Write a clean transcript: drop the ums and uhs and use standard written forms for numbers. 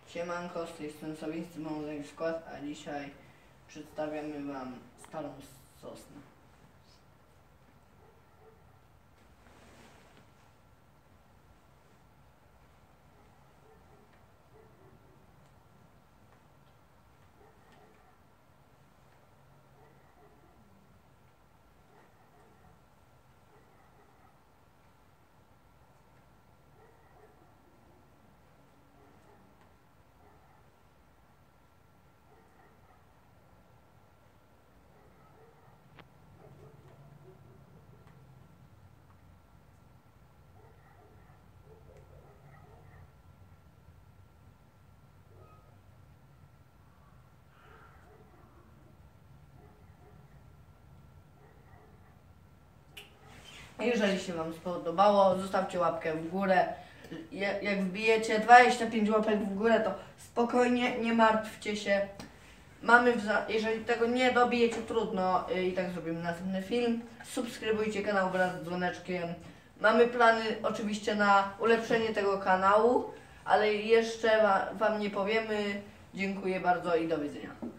Siemanko, z tej strony Sowińscy Mozaik Skład, a dzisiaj przedstawiamy Wam starą sosnę. Jeżeli się Wam spodobało, zostawcie łapkę w górę. Jak wbijecie 25 łapek w górę, to spokojnie, nie martwcie się. Jeżeli tego nie dobijecie, trudno, i tak zrobimy następny film. Subskrybujcie kanał wraz z dzwoneczkiem. Mamy plany oczywiście na ulepszenie tego kanału, ale jeszcze Wam nie powiemy. Dziękuję bardzo i do widzenia.